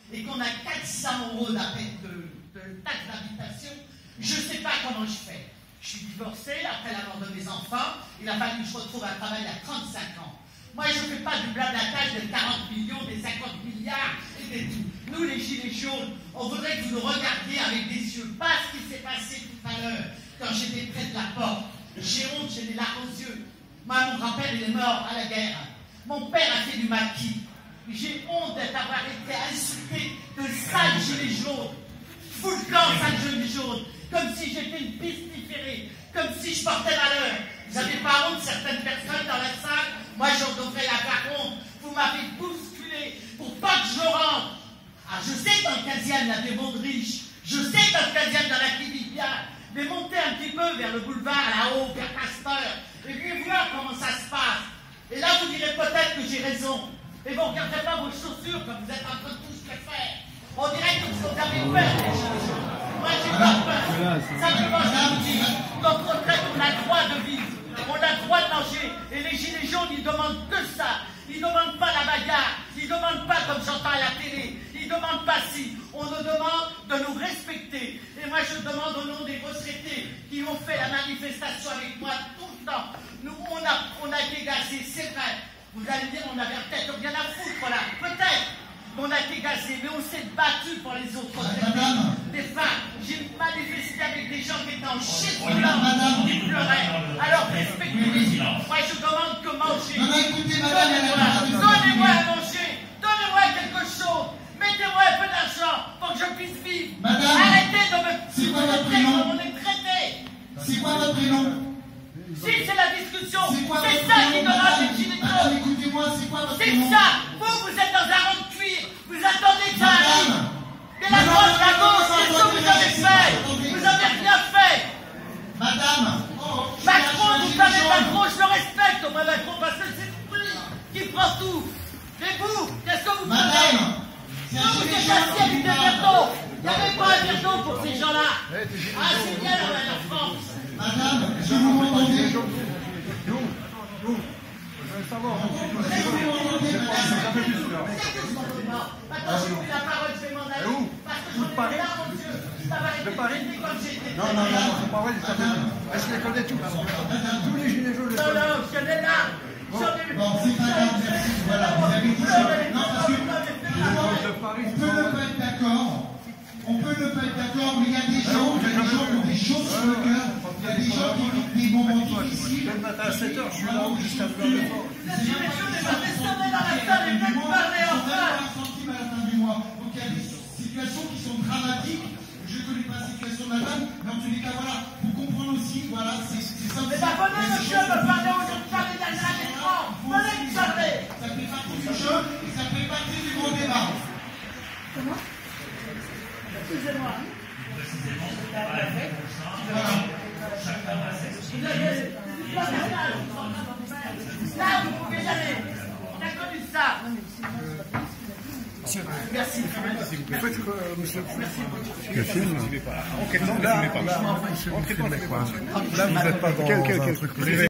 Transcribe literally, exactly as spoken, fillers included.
et qu'on a quatre cents euros de, de taxe d'habitation, je ne sais pas comment je fais. Je suis divorcée après la mort de mes enfants. Il a fallu que je retrouve un travail à trente-cinq ans. Moi, je ne fais pas du blablatage de quarante millions, des cinquante milliards et des tout. Nous, les gilets jaunes, on voudrait que vous nous regardiez avec des yeux. Pas ce qui s'est passé tout à l'heure quand j'étais près de la porte. J'ai honte, j'ai des larmes aux yeux. Moi, mon grand-père, il est mort à la guerre. Mon père a fait du maquis. J'ai honte d'avoir été insulté de sales gilets jaunes. Fous le camp, sales gilets jaunes. Comme si j'étais une pestiférée. Comme si je portais malheur. Vous n'avez pas honte, certaines personnes dans la salle. Moi, j'en devrais avoir honte. Vous m'avez bousculé pour pas que je rentre. Ah, je sais que dans le quinzième, il y a des mondes riches. Je sais que dans le quinzième, dans la Clivipia, mais montez un petit peu vers le boulevard, là-haut, vers Pasteur, et puis voir comment ça se passe. Et là, vous direz peut-être que j'ai raison. Et vous ne regarderez pas vos chaussures comme vous êtes en train de tous les faire. On dirait que vous avez peur, les chaussures. Moi, j'ai pas peur. Simplement, je vous dis, notre retraite, on a le droit de vivre. On a le droit de manger. Et les gilets jaunes, ils demandent que ça. Ils ne demandent pas la bagarre. Ils ne demandent pas, comme j'entends à la télé, ils ne demandent pas si. On nous demande de nous respecter. Et moi, je demande au nom des retraités qui ont fait la manifestation avec moi tout le temps. Nous, on a, on a été gazés, c'est vrai. Vous allez dire, on avait peut-être rien à foutre, voilà. Peut-être. On a été gazés, mais on s'est battu pour les autres retraités. Des femmes. J'ai manifesté avec des gens qui étaient en chute blanc, qui pleuraient. Alors, respectez-les. Moi, je demande que manger. Donnez-moi, donnez-moi à manger. Donnez-moi quelque chose. Mettez-moi un peu d'argent pour que je puisse vivre. Madame, arrêtez de me c'est quoi votre prénom? On est traité. C'est quoi votre prénom? Si c'est la discussion, c'est ça qui demande les gilets jaunes. Écoutez-moi, c'est quoi votre C'est prénom? ça. Vous, vous êtes dans un rond de cuir. Vous attendez que ça arrive. Mais la droite, la gauche, qu'est-ce que vous avez fait? Vous avez rien fait. Madame. Macron, vous savez Macron, je le respecte. Moi, Macron, parce que c'est lui qui prend tout. Mais vous, qu'est-ce que vous prenez? Non, vous êtes assis avec des verres d'eau. Il n'y avait pas un verre d'eau pour ces gens-là. Ah, c'est bien la France. Madame, je vous entendez. Je veux savoir. Maintenant, j'ai pris la parole, je vais m'en aller. Parce que j'en ai là, mon Dieu. Ça va De Paris? rester comme j'étais. Non, non, non, c'est pas vrai, ça fait. Est-ce qu'elle connaît tout? Tous les gilets jaunes. Non, non, je l'ai là. Bon, c'est pas grave, merci. Voilà, vous avez dit ça. Non, parce que on peut ne pas être d'accord. On peut ne pas être d'accord, mais il y a des gens, il y a des gens qui ont des choses sur le cœur. Il y a des gens qui vivent des moments difficiles. Le matin à sept heures, je suis là-haut jusqu'à deux heures de soir. La direction des arrestants dans la salle et même parler en face. Centime à la fin du mois. Donc il y a des situations qui sont dramatiques. Je ne connais pas la situation de madame, mais en tous les cas, voilà, vous comprenez aussi, voilà, c'est ça. Mais bah, venez, monsieur, me parler aux gens de parler d'un écran. Venez, vous savez. Ça fait partie du jeu et ça fait partie du gros débat. Comment? Excusez-moi. Précisément, par la même chacun a ses Là, vous pouvez y aller. On a connu ça. Merci. Faites que, monsieur. Que film? Là, là, là, vous n'êtes pas dans un truc privé.